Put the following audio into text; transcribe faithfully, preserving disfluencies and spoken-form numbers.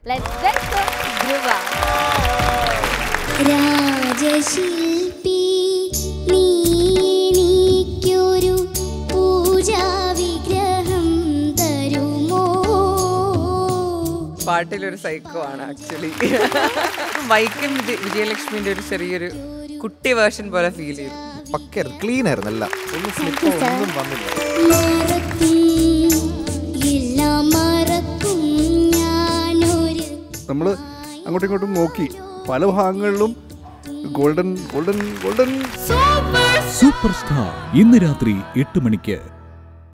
Let's welcome Dhruva. രാജശില്പി നീനിക്കൊരു പൂജാ വിഗ്രഹം തരുമോ? പാട്ടിലൊരു സൈക്കോ ആണ് ആക്ച്വലി. വൈക്കം വിജയലക്ഷ്മിന്റെ ഒരു ചെറിയൊരു കുട്ടി വേർഷൻ പോലെ ഫീൽ ചെയ്തു. പക്ക ക്ലീൻ ആയിരുന്നു, എല്ലാം ഒന്നും സ്ലിപ്പോ ഒന്നും വന്നില്ല. നമ്മൾ അങ്ങോട്ടും ഇങ്ങോട്ടും നോക്കി പല ഭാഗങ്ങളിലും golden golden golden super star ഇന്ന് രാത്രി എട്ട് മണിക്ക്.